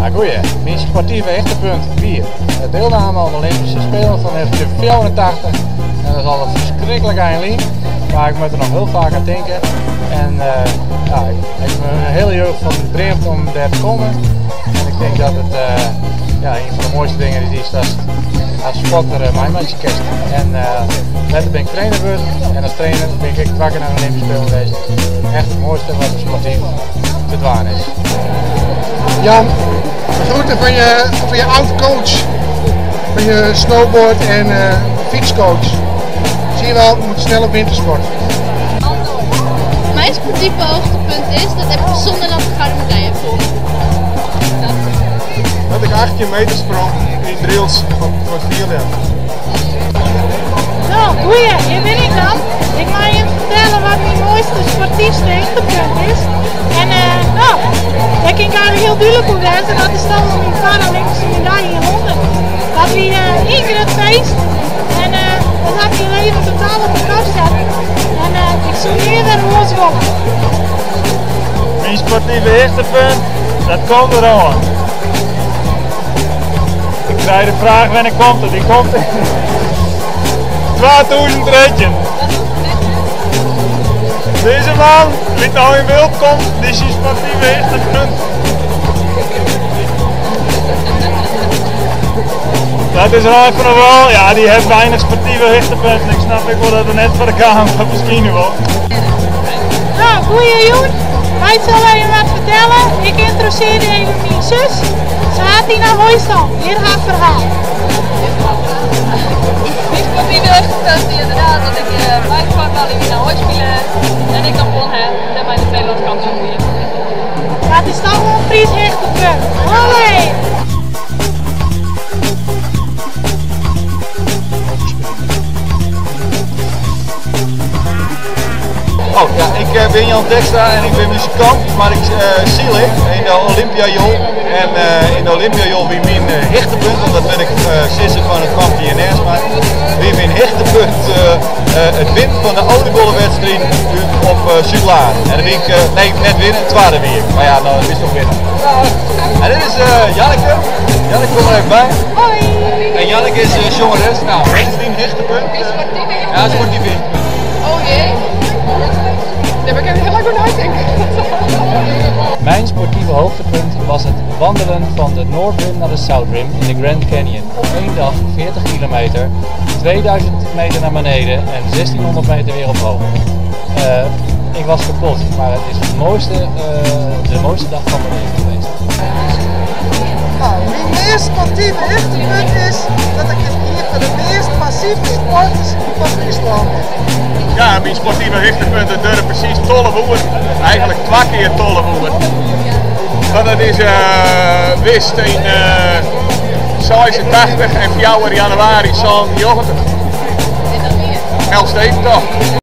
Goeie. Mijn sportieve hechtepunt 4. Deelname aan de Olympische Spelen van 1984. En dat is altijd verschrikkelijk eindelijk. Maar ik moet er nog heel vaak aan denken. En ik heb mijn hele jeugd van gedreamd om daar te komen. En ik denk dat het een van de mooiste dingen is als spotter mijn matje kerst. En later ben ik trainer geworden. En als trainer ben ik wakker naar de Olympische Spelen geweest. Echt het mooiste wat er sportief te doen is. Jan, groeten van je oud-coach, van je snowboard en fietscoach. Zie je wel, we moeten snel op wintersport. Mijn sportieve hoogtepunt is dat ik zonder dat ik gouden medaille heb gewonnen. Dat ik 18 meter sprong in drills voor 4 jaar. Zo, goeie, hier ben ik dan. Ik ga je vertellen wat mijn mooiste sportiefste hechtepunt is. En daar kan ik eigenlijk heel duidelijk op wijzen. Dat is dan mijn Paralympische medaille in Londen. Dat we één keer het feest. En dat had je leven totaal op de kast zetten. En ik zou eerder los worden. Mijn sportieve hechtepunt, dat komt eraan. Ik krijg de vraag wanneer komt het, die komt in 2013. Deze man, wie nou in beeld komt, die is zijn sportieve hechtepunt. Dat is er even nog wel, ja die heeft weinig sportieve hechtepunten. Ik snap wel dat het net voor de camera misschien nu wel. Nou, goeie jongen. Wij zullen je wat vertellen. Ik introduceerde even mijn zus. Ze had die naar Hoystal. Hier haar verhaal. Mijn sportieve hoogtepunt is inderdaad dat ik bij de vakbalie weer naar huis spelen en ik dan gewonnen heb en bij de Nederlandse kampioen weer. Dat is toch wel een Fries hechtepunt. Olé! Oh ja, ik ben Jan Dekstra en ik ben muzikant, maar ik ziel in de Olympiajol. En in de Olympiajol wie mijn hechtepunt, want dat ben ik sissen van het kamp TNS, maar wie mijn hechtepunt het winnen van de oliebollenwedstrijd op Zuidlaan. En dan ben ik, net winnen, het tweede weer. Maar ja, nou, dat is nog winnen. En dit is Janneke. Janneke, kom er even bij. Hoi! En Janneke is jongeres. Nou, wat is die hechtepunt? Ja, sportief hechtepunt. Oh jee. Daar ben ik heel lang over nadenken. Mijn sportieve hoogtepunt was het wandelen van de North Rim naar de South Rim in de Grand Canyon. Op één dag 40 kilometer, 2000 meter naar beneden en 1600 meter weer omhoog. Ik was kapot, maar het is de mooiste dag van mijn leven geweest. Nou, mijn meest sportieve hechtepunt is dat ik hier voor de meest passieve sport van Friesland ben. Ja, mijn sportieve hechtepunten duren precies 12 uur. Eigenlijk 2 keer 12 uur. Want dat is wist in 86 en 4 januari 90. 11 toch.